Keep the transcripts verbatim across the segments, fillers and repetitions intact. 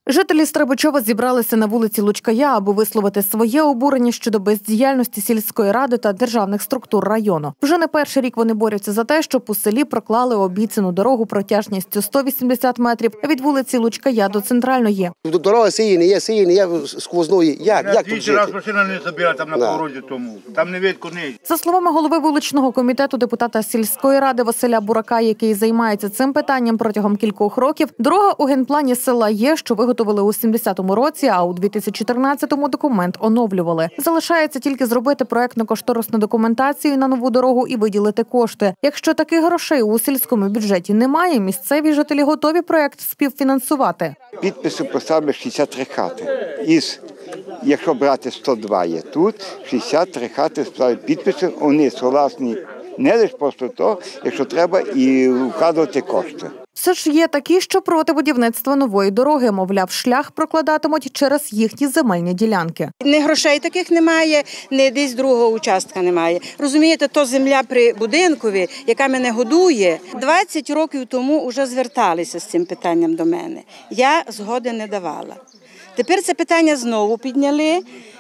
Жителі Стрибичова зібралися на вулиці Лучкая, аби висловити своє обурення щодо бездіяльності сільської ради та державних структур району. Вже не перший рік вони борються за те, щоб у селі проклали обіцяну дорогу протяжністю сто вісімдесят метрів від вулиці Лучкая до центральної. Дорога сиї не є, сиї не є сквозної. Як? Як тут жити? Раз машина не забіла там на погорозі тому. Там не видко неї. За словами голови вуличного комітету депутата сільської ради Василя Бурака, який займається цим питанням протягом кількох років, дорога у генплані села є, що виготовили у сімдесятому році, а у дві тисячі чотирнадцятому документ оновлювали. Залишається тільки зробити проектно-кошторисну документацію на нову дорогу і виділити кошти. Якщо таких грошей у сільському бюджеті немає, місцеві жителі готові проект співфінансувати. Підписи поставили шістдесят три хати. Із, якщо брати сто два є тут, шістдесят три хати ставили підписи, вони согласні не лише просто то, якщо треба, і вкладати кошти. Все ж є такі, що проти будівництва нової дороги, мовляв, шлях прокладатимуть через їхні земельні ділянки. Ні грошей таких немає, ні десь другого участка немає. Розумієте, то земля при будинкові, яка мене годує. двадцять років тому вже зверталися з цим питанням до мене. Я згоди не давала. Тепер це питання знову підняли,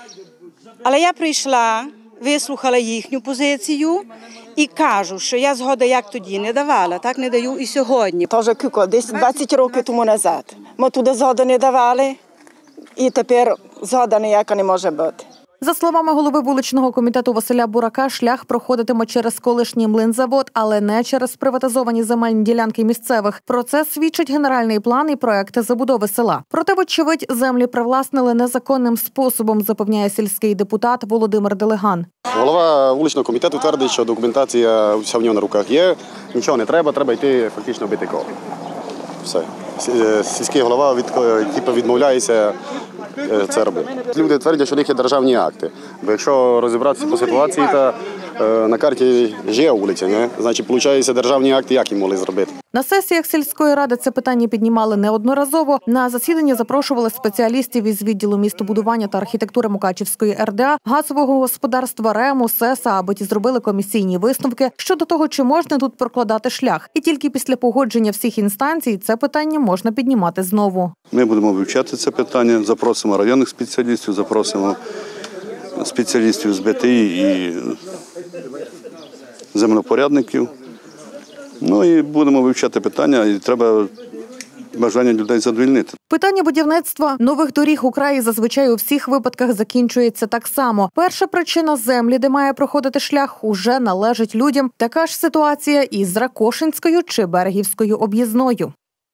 але я прийшла, вислухала їхню позицію і кажу, що я згоди як тоді не давала, так не даю і сьогодні. Тож кілька, десь двадцять років тому назад. Ми туди згоди не давали і тепер згода ніяка не може бути. За словами голови вуличного комітету Василя Бурака, шлях проходитиме через колишній млинзавод, але не через приватизовані земельні ділянки місцевих. Про це свідчить генеральний план і проекти забудови села. Проте, вочевидь, землі привласнили незаконним способом, запевняє сільський депутат Володимир Делеган. Голова вуличного комітету твердить, що документація вся в нього на руках є, нічого не треба, треба йти фактично бити коло. Все. Сільський голова від, типу, відмовляється це робити. Люди твердять, що у них є державні акти. Бо якщо розібратися по ситуації, то е, на карті ж є вулиця, не? Значить, виходить, державні акти як їм могли зробити. На сесіях сільської ради це питання піднімали неодноразово. На засідання запрошували спеціалістів із відділу містобудування та архітектури Мукачівської ер де а, газового господарства РЕМу, СЕСа, аби ті зробили комісійні висновки щодо того, чи можна тут прокладати шлях. І тільки після погодження всіх інстанцій це питання можна піднімати знову. Ми будемо вивчати це питання, запросимо районних спеціалістів, запросимо спеціалістів з Б Т І і землепорядників. Ну і будемо вивчати питання, і треба бажання людей задовольнити. Питання будівництва нових доріг у краї зазвичай у всіх випадках закінчується так само. Перша причина – землі, де має проходити шлях, уже належить людям. Така ж ситуація і з Ракошинською чи Берегівською об'їзною.